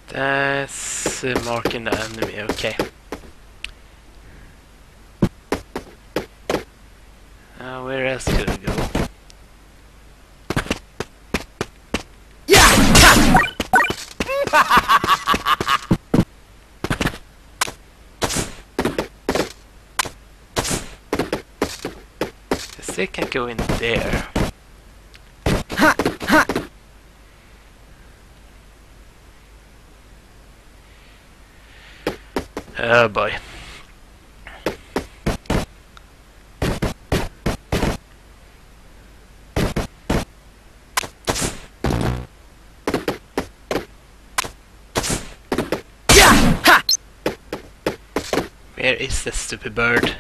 That's marking the enemy, okay. Where else could I go? Guess they can't go in there. Oh boy. Where is the stupid bird?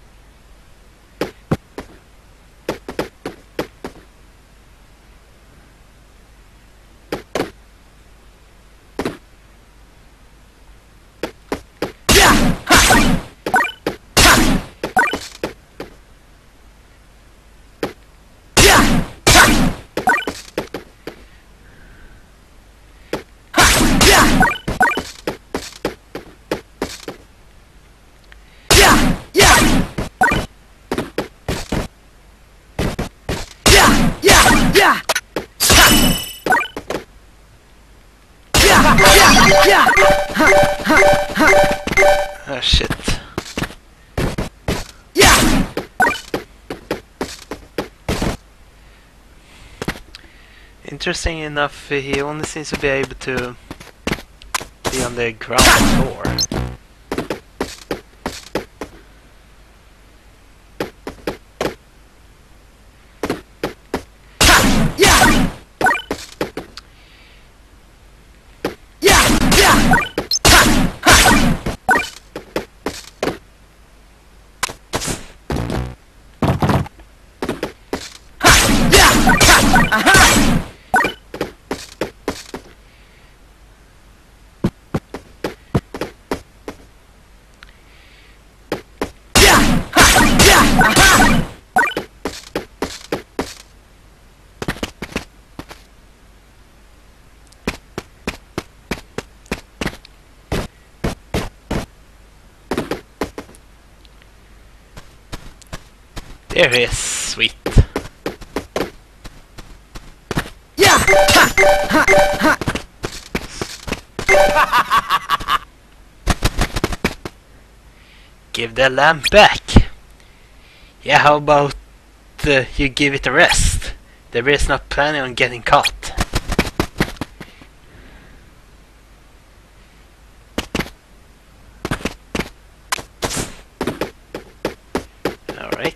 Oh shit. Interesting enough, he only seems to be able to be on the ground floor. There he is, sweet. Give the lamp back. Yeah, how about you give it a rest? The bear is not planning on getting caught. Alright.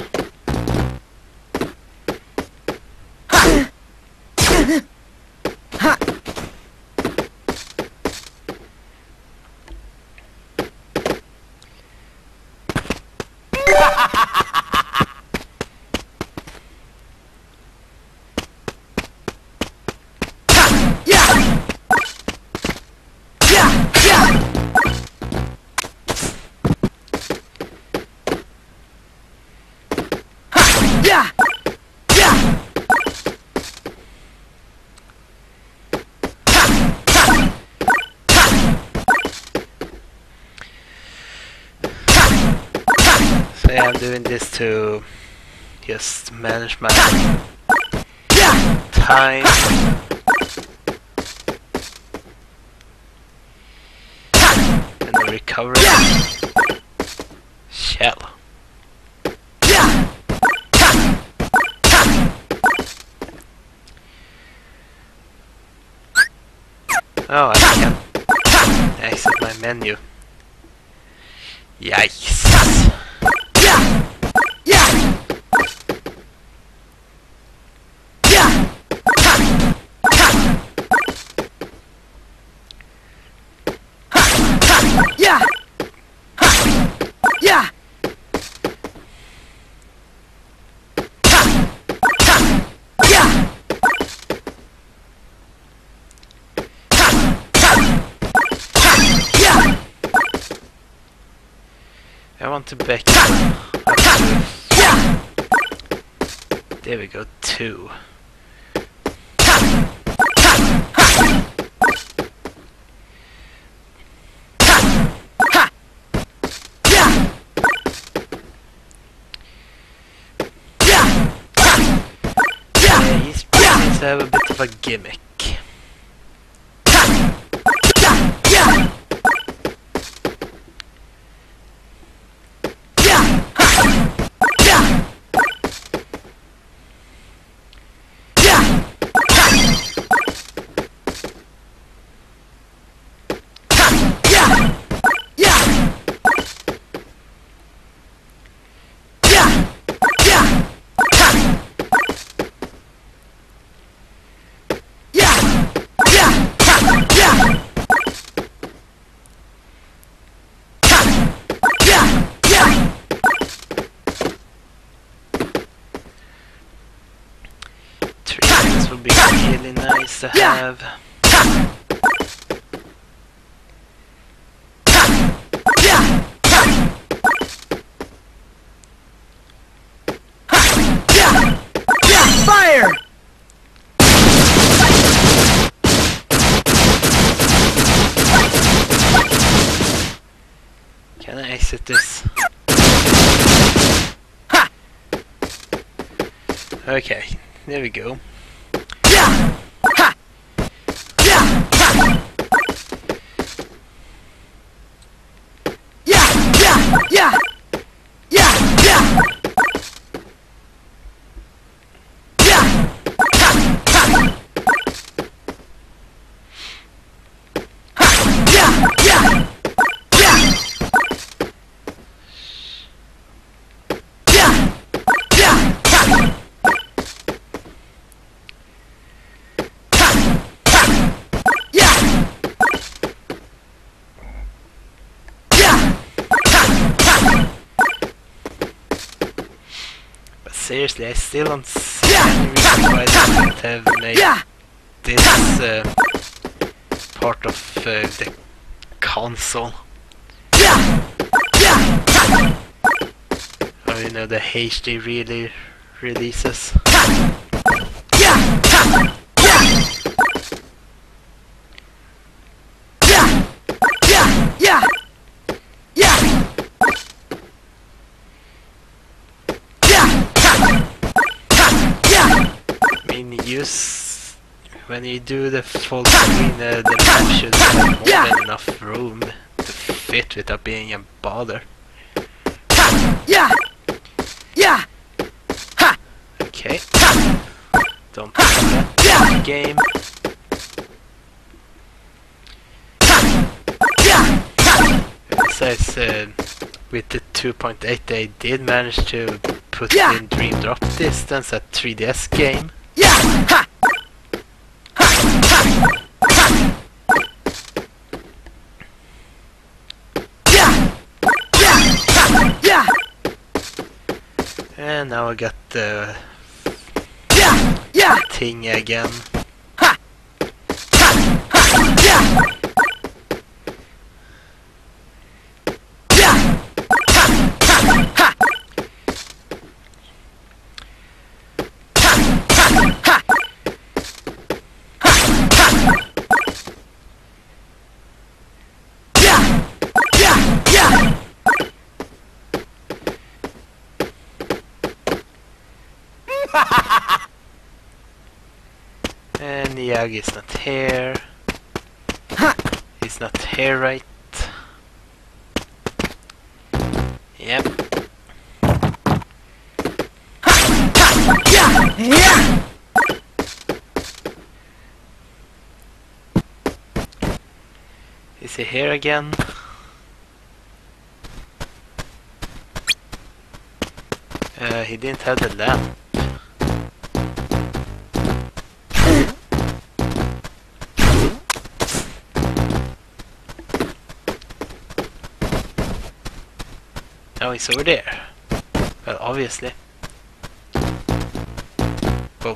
So yeah, I'm doing this to just manage my time. And the recovery. Shell. Oh, I can exit my menu. Yikes. I want to back up to, there we go, 2. have a bit of a gimmick. This would be really nice to have. Fire! Can I exit this? Okay, there we go. Seriously, I still don't see any reason why they should have made this part of the console. Oh, you know, the HD really releases. Use when you do the full screen, the map should have more than enough room to fit without being a bother. Okay. Don't play that game. Besides, with the 2.8 they did manage to put in Dream Drop Distance, a 3DS game. And now I got the thing again. And Miyagi's not here. He's not here, right? Yep. Is he here again? He didn't have the lamp. Oh, he's over there. Well, obviously. Whoa.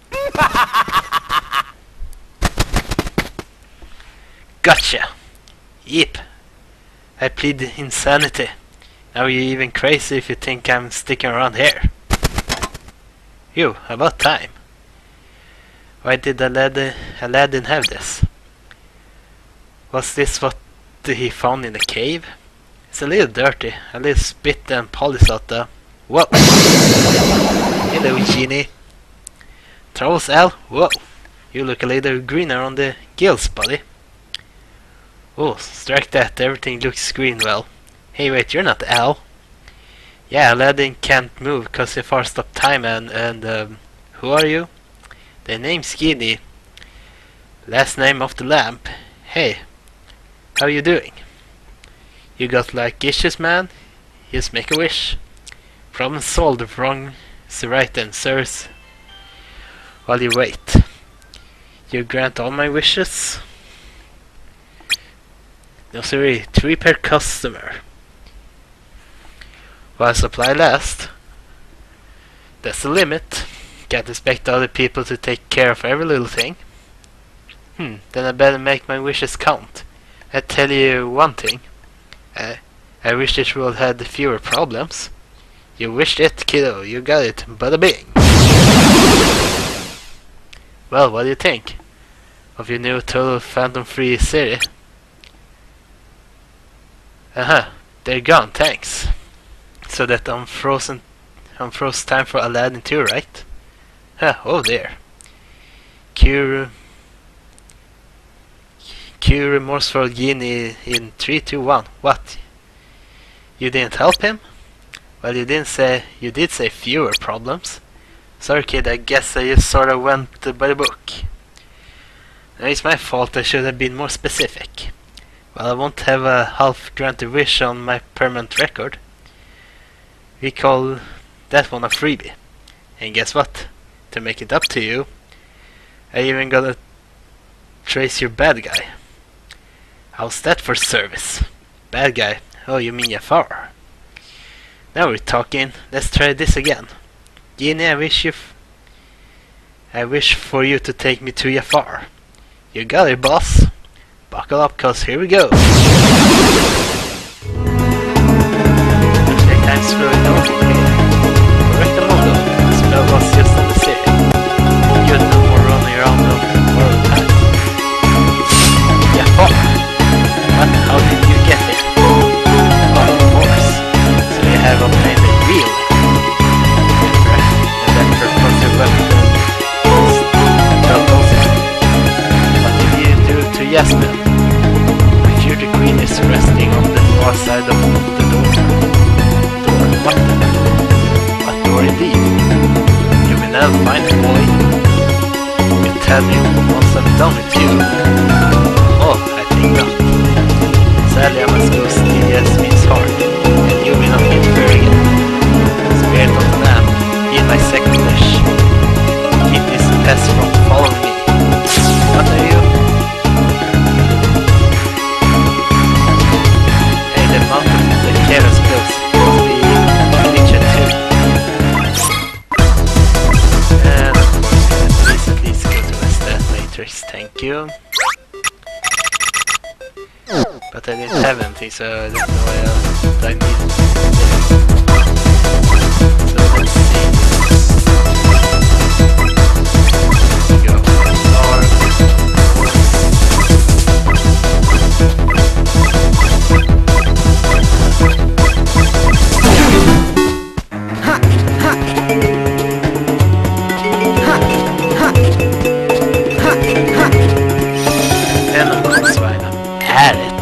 Gotcha! Yep. I plead insanity. Now you're even crazy if you think I'm sticking around here. Phew, about time. Why did Aladdin have this? Was this what he found in the cave? It's a little dirty, a little spit and polish out there. Whoa! Hello, Genie. troubles, Al? Whoa, you look a little greener on the gills, buddy. Oh, strike that, everything looks green. Well, hey, wait, you're not Al. Yeah, Aladdin can't move cause he far stopped time and who are you? The name's Genie. Last name of the lamp. Hey, how you doing? You got like issues, man? Just make a wish. Problem solved, wrong is right then, sirs. While you wait. You grant all my wishes? No sorry, 3 per customer. While supply lasts. That's the limit. Can't expect other people to take care of every little thing. Then I better make my wishes count. I tell you one thing. I wish this world had fewer problems. You wished it, kiddo. You got it. Bada bing. Well, what do you think of your new total phantom-free city? They're gone, thanks. So that unfroze time for Aladdin too, right? Oh dear. Cure remorseful Genie in 3, 2, 1. What? You didn't help him? Well, you did say fewer problems. Sorry kid, I guess I just sort of went by the book. No, it's my fault, I should have been more specific. Well, I won't have a half-granted wish on my permanent record. We call that one a freebie. And guess what? To make it up to you, I even gotta trace your bad guy. How's that for service? Bad guy? Oh, you mean Jafar? Now we're talking. Let's try this again. Genie, I wish for you to take me to Jafar. You got it, boss. Buckle up, cause here we go. Take time slowing down. Correct the model. The spell was just in the city. Good, no more running around on borrowed time. Jafar. What? How did you get here? Oh, of course. So you have obtained a real Emperor, and then purposely weapon. What did you do to Yasmin? My future queen is resting on the far side of the door. What? What door indeed? You will now find a boy. You tell me once I'm done with you. Oh, I think not. Sadly, I must go steal Yasmin's heart, and you will not get her again. Spirit of the lamb, heed my second wish. Keep this pest from following me. What are you? Hey, the mountain, the careless close. We reach it too. And of course, at least go to my stat matrix. Thank you. But I didn't have anything, so I don't know what I need. So let's see. We go for star. And of course, why not add it?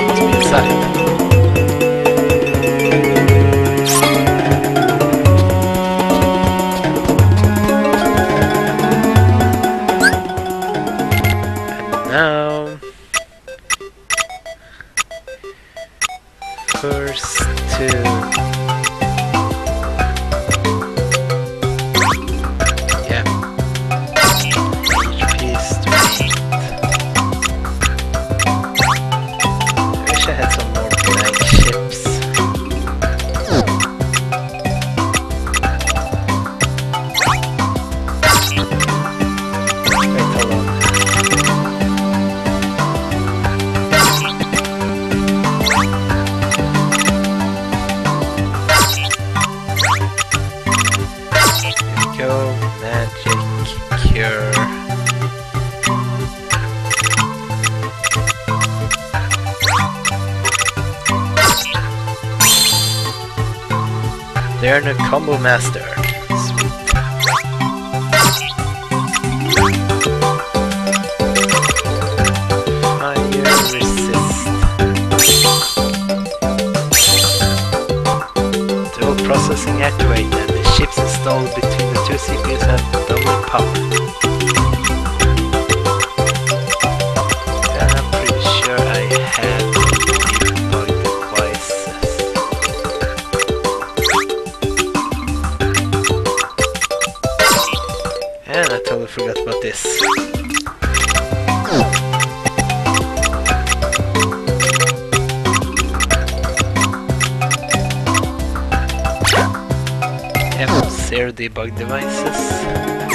must be inside. Now, first to each piece to eat. I wish I had some more blank ships. Wait, hold on. Go, magic, cure. They're the combo master. Sweet. Fire resist. Dual processing activated. The chips installed between the two CPUs have double power. And I'm pretty sure I had debug devices. And I totally forgot about this. F0 debug devices.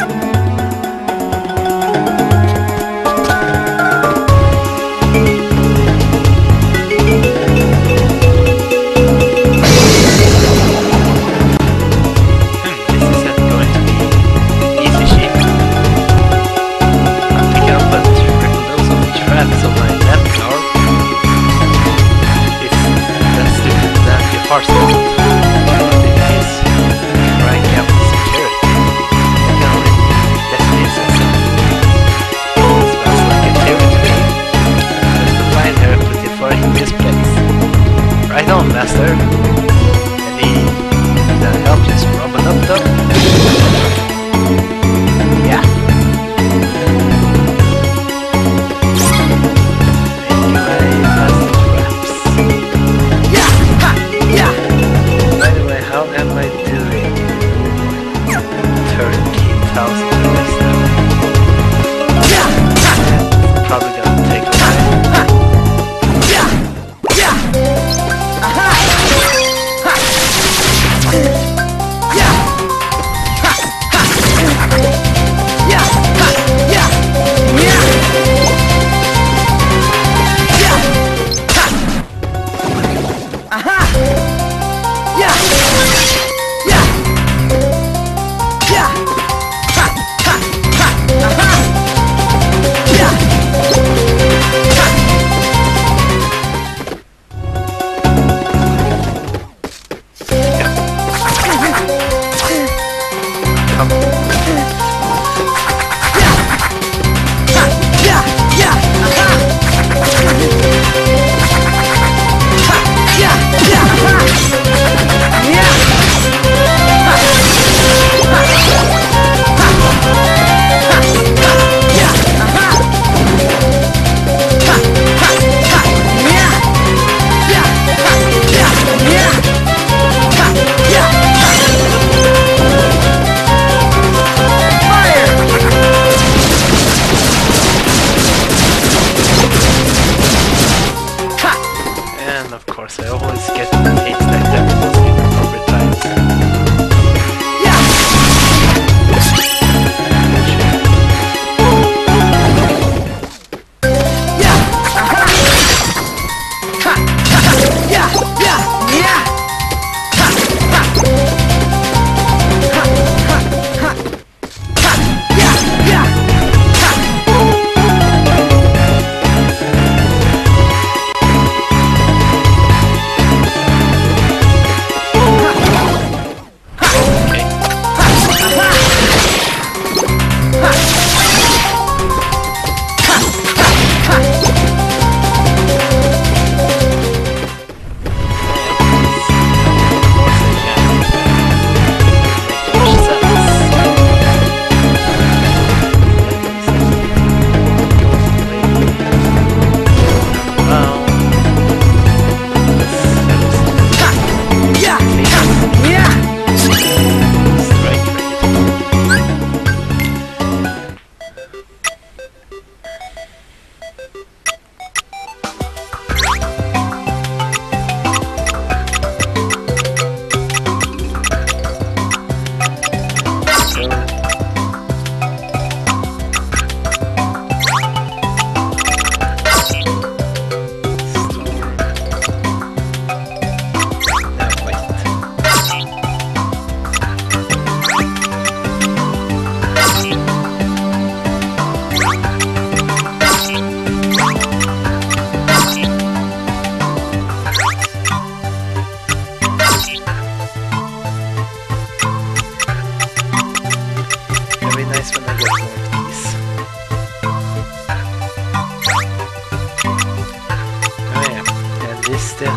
Master. Any help? Just rub it up though. Yeah. Anyway, that's the traps. Yeah! Ha! Yeah! By the way, how am I doing? Turkey 1000 now. Yeah! Probably gonna take a while. Yeah! Yeah!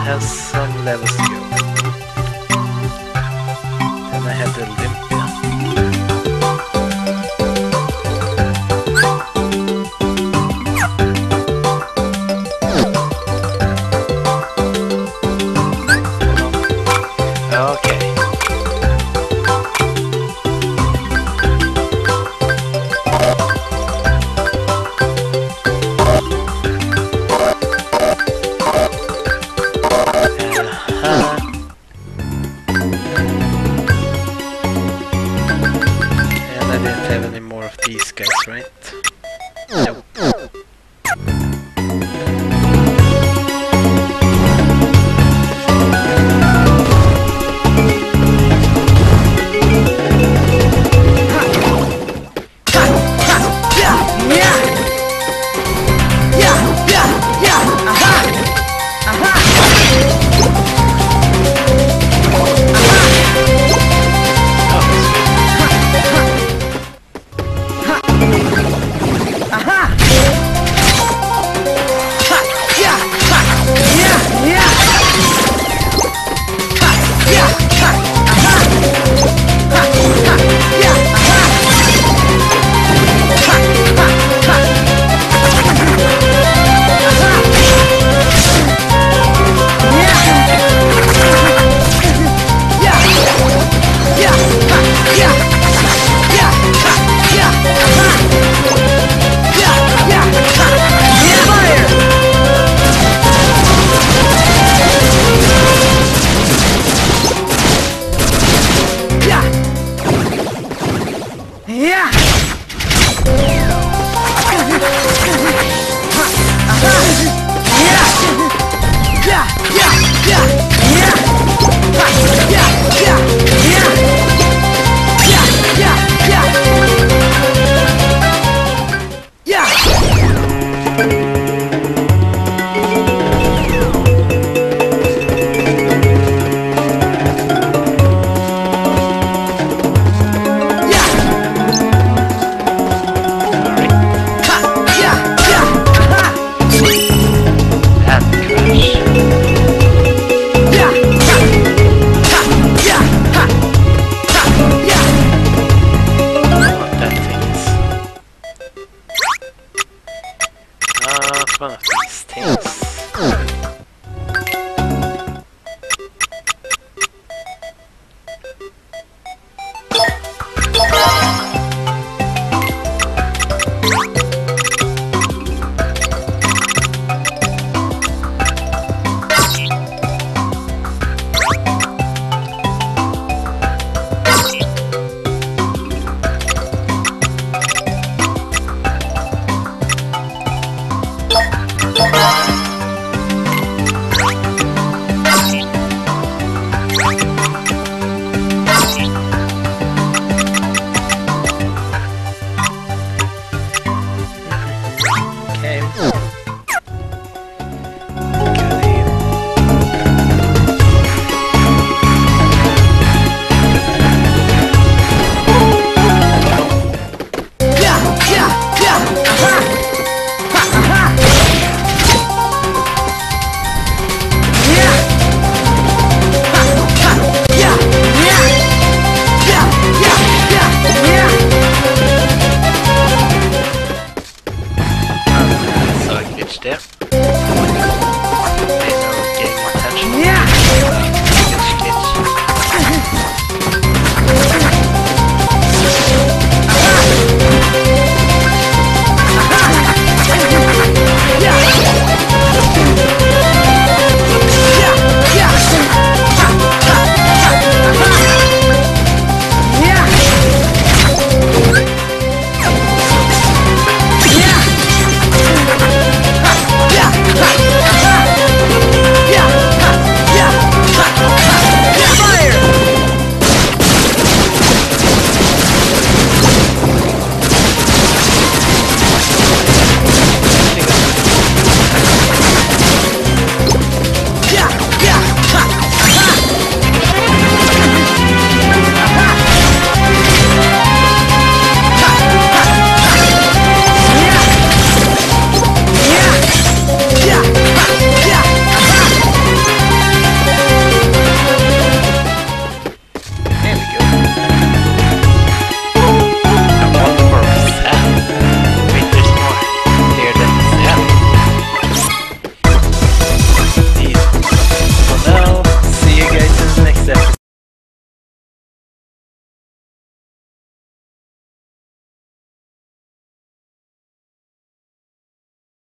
has some levels to go. Then I have the Olympia. Okay. And I didn't have any more of these guys, right?